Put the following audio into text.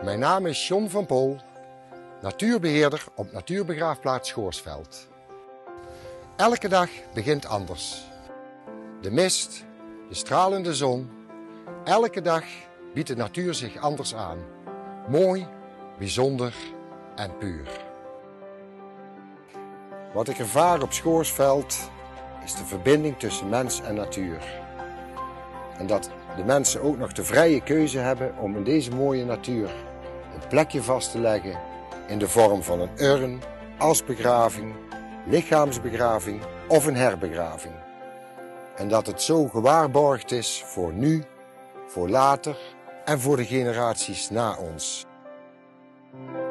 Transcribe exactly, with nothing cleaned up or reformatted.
Mijn naam is John van Pool, natuurbeheerder op Natuurbegraafplaats Schoorsveld. Elke dag begint anders. De mist, de stralende zon, elke dag biedt de natuur zich anders aan. Mooi, bijzonder en puur. Wat ik ervaar op Schoorsveld is de verbinding tussen mens en natuur. En dat de mensen ook nog de vrije keuze hebben om in deze mooie natuur een plekje vast te leggen in de vorm van een urn, asbegraving, lichaamsbegraving of een herbegraving. En dat het zo gewaarborgd is voor nu, voor later en voor de generaties na ons.